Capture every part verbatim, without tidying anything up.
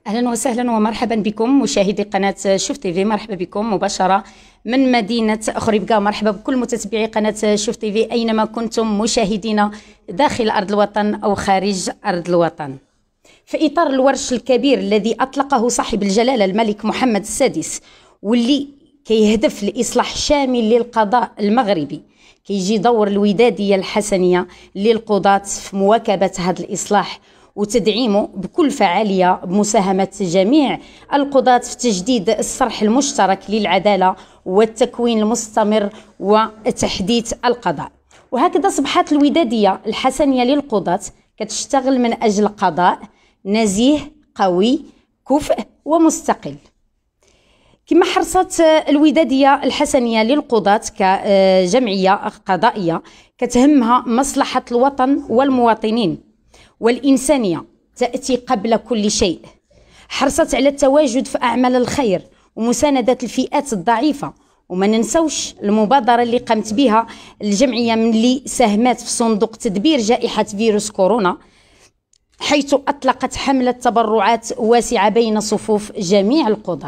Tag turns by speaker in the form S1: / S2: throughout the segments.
S1: أهلا وسهلا ومرحبا بكم مشاهدي قناة شوف تيفي. مرحبا بكم مباشرة من مدينة خريبكا. مرحبا بكل متتبعي قناة شوف تيفي أينما كنتم مشاهدينا داخل أرض الوطن أو خارج أرض الوطن. في إطار الورش الكبير الذي أطلقه صاحب الجلالة الملك محمد السادس واللي كيهدف لإصلاح شامل للقضاء المغربي، كيجي دور الودادية الحسنية للقضاة في مواكبة هذا الإصلاح وتدعيمه بكل فعالية بمساهمة جميع القضاة في تجديد الصرح المشترك للعدالة والتكوين المستمر وتحديث القضاء. وهكذا أصبحت الودادية الحسنية للقضاة كتشتغل من أجل قضاء نزيه قوي كفء ومستقل. كما حرصت الودادية الحسنية للقضاة كجمعية قضائية كتهمها مصلحة الوطن والمواطنين والإنسانية تأتي قبل كل شيء. حرصت على التواجد في أعمال الخير ومساندة الفئات الضعيفة، وما ننسوش المبادرة اللي قامت بها الجمعية من اللي ساهمت في صندوق تدبير جائحة فيروس كورونا، حيث أطلقت حملة تبرعات واسعة بين صفوف جميع القضاة.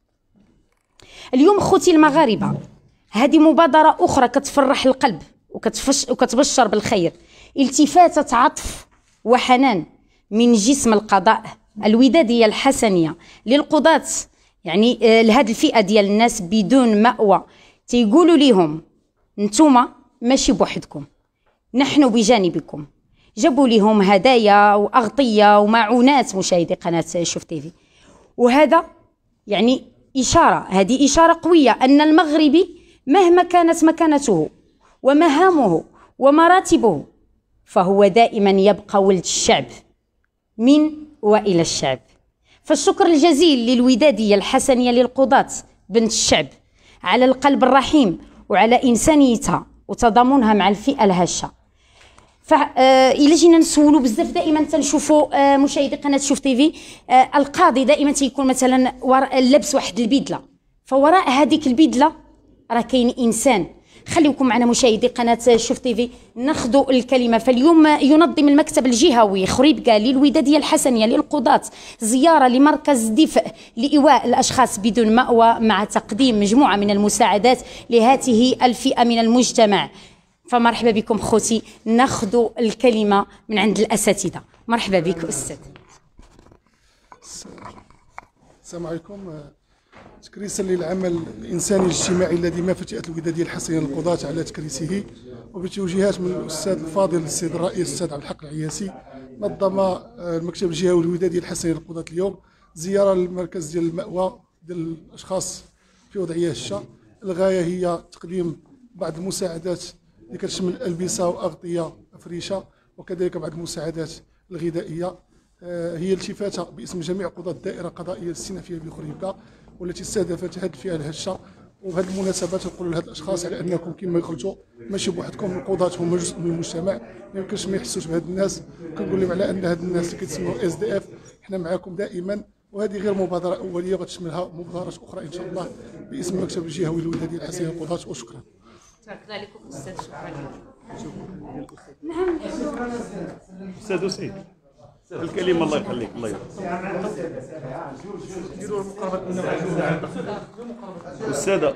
S1: اليوم خوتي المغاربة، هذه مبادرة أخرى كتفرح القلب وكتفش وكتبشر بالخير، التفاتة عطف وحنان من جسم القضاء الودادية الحسنية للقضاة، يعني لهذه الفئة ديال الناس بدون مأوى، تيقولوا ليهم نتوما ماشي بوحدكم، نحن بجانبكم. جابوا لهم هدايا وأغطية ومعونات مشاهدي قناة شوف تيفي، وهذا يعني إشارة، هذه إشارة قوية أن المغربي مهما كانت مكانته ومهامه ومراتبه فهو دائما يبقى ولد الشعب من وإلى الشعب. فالشكر الجزيل للودادية الحسنية للقضاة بنت الشعب على القلب الرحيم وعلى إنسانيتها وتضامنها مع الفئة الهشة. فإلا جينا نسولوا بزاف دائما تنشوفوا مشاهدي قناة شوف تيفي القاضي دائما تيكون مثلا لبس واحد البدلة، فوراء هذيك البدلة راه كاين إنسان. خليكم معنا مشاهدي قناة شوف تيفي ناخذوا الكلمة. فاليوم ينظم المكتب الجهوي خريبكا للودادية الحسنية للقضاة زيارة لمركز دفء لإيواء الأشخاص بدون مأوى مع تقديم مجموعة من المساعدات لهذه الفئة من المجتمع. فمرحبا بكم خوتي، ناخذوا الكلمة من عند الأساتذة. مرحبا بك أستاذ.
S2: السلام عليكم. تكريسا للعمل الانساني الاجتماعي الذي ما فتحت الوداديه الحسنيه للقضاة على تكريسه، وبتوجيهات من الاستاذ الفاضل السيد الرئيس الاستاذ عبد الحق العياسي، نظم المكتب الجهوي الوداديه الحسنيه للقضاة اليوم زياره للمركز ديال المأوى ديال الاشخاص في وضعيه هشه. الغايه هي تقديم بعض المساعدات اللي كتشمل الالبسه واغطيه افريشه، وكذلك بعض المساعدات الغذائيه. هي التفاته باسم جميع قضاة الدائره القضائيه الاستئنافيه بخريبكا والتي استهدفت هذه الفئه الهشه. وبهذه المناسبه نقول لهاد الاشخاص على انكم كما قلتوا ماشي بوحدكم، القضاة هما جزء من المجتمع، ما يمكنش ما يحسوش بهاد الناس. كنقول لهم على ان هاد الناس اللي كيتسموا اس دي اف حنا معاكم دائما، وهذه غير مبادره اوليه وغتشملها مبادرات اخرى ان شاء الله باسم المكتب الجهوي الوداديه الحسنيه للقضاة. وشكرا.
S1: تبارك الله عليكم استاذ. شكرا.
S3: نعم استاذ سعيد الكلمة الله يخليك. الله يرحمك ديروا المقاربة السادة.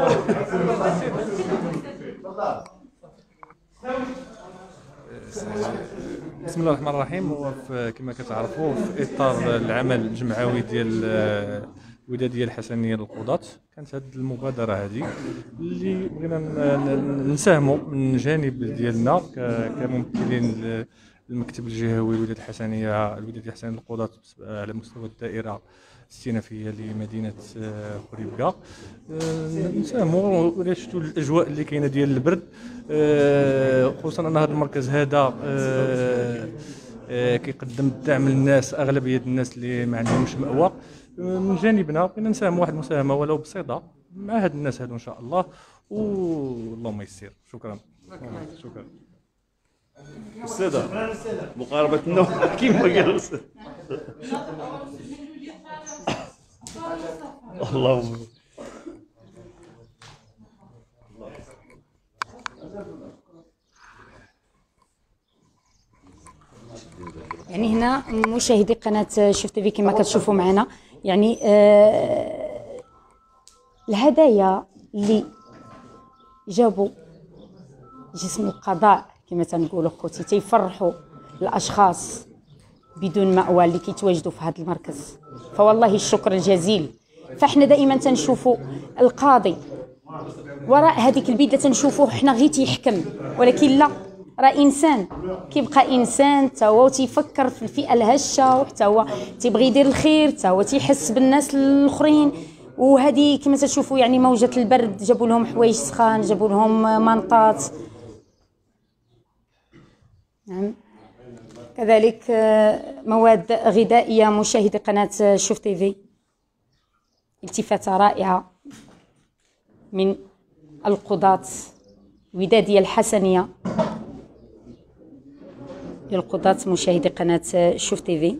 S4: بسم الله الرحمن الرحيم. هو كما كتعرفوا في اطار العمل الجمعوي ديال الوداديه الحسنيه للقضاة كانت هذه المبادره هذه اللي بغينا نساهموا من جانب ديالنا كممثلين المكتب الجهوي الوداديه الحسنيه الوداديه الحسنيه للقضاة على مستوى الدائره الاستئنافيه لمدينه خريبكا. نساهموا ولا شفتوا الاجواء اللي كاينه ديال البرد، خصوصا ان هذا المركز هذا كيقدم الدعم للناس، اغلبيه الناس اللي ما عندهمش مأوى. من جانبنا بغينا نساهموا واحد المساهمه ولو بسيطه مع هاد الناس هادو ان شاء الله، واللهم يسير. شكرا. شكرا
S3: أستاذة. مقاربة النوم كيما قال الأستاذ. اللهم
S1: يعني هنا هنا مشاهدي قناه شوف تيفي كما كتشوفوا معنا، يعني آه الهدايا اللي جابوا جسم القضاء كما تنقولوا خوتي تيفرحوا الاشخاص بدون مأوى اللي كيتواجدوا في هذا المركز، فوالله الشكر الجزيل. فاحنا دائما تنشوفوا القاضي وراء هذيك البدله تنشوفوه حنا غير تيحكم، ولكن لا، راه انسان كيبقى انسان حتى هو تيفكر في الفئه الهشه، وحتى هو تيبغي يدير الخير، حتى هو تيحس بالناس الاخرين. وهذه كما تشوفوا يعني موجه البرد جابوا لهم حوايج سخان، جابوا لهم منطات، نعم كذلك مواد غذائيه. مشاهدي قناه شوف تيفي، التفاته رائعه من القضاة ودادية الحسنية للقضاة. مشاهدي قناة شوف تيفي،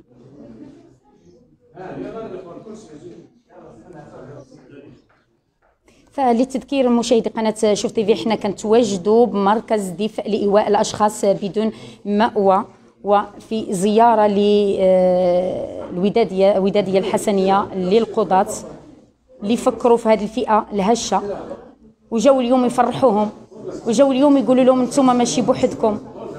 S1: فللتذكير مشاهدي قناة شوف تيفي، حنا كنتواجدوا بمركز دفء لإيواء الأشخاص بدون مأوى، وفي زيارة للودادية ودادية الحسنية للقضاة اللي فكروا في هذه الفئة الهشة، وجاو اليوم يفرحوهم، وجاو اليوم يقولوا لهم انتم ماشي بوحدكم.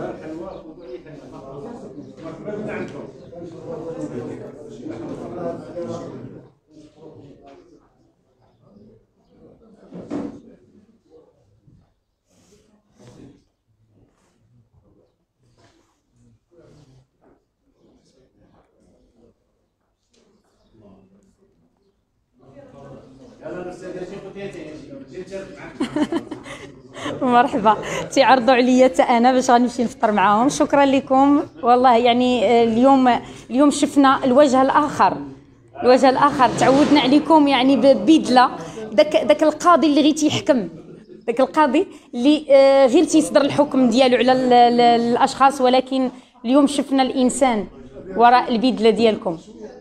S1: مرحبا، تيعرضوا عليا حتى انا باش غنمشي نفطر معاهم. شكرا لكم والله، يعني اليوم اليوم شفنا الوجه الاخر، الوجه الاخر تعودنا عليكم يعني ببدله، داك داك القاضي اللي غير تيحكم، داك القاضي اللي غير تيصدر الحكم ديالو على الاشخاص، ولكن اليوم شفنا الانسان وراء البدله ديالكم.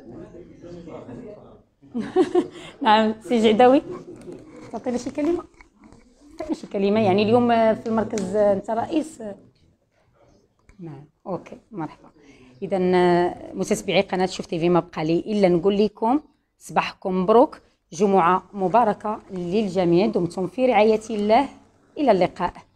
S1: نعم سي جعداوي، تعطينا شي كلمه، تعطينا شي كلمه. يعني اليوم في المركز انت رئيس. نعم اوكي مرحبا. اذا متتبعي قناه شوف تيفي، ما بقى لي الا نقول لكم صباحكم مبروك، جمعه مباركه للجميع، دمتم في رعايه الله، الى اللقاء.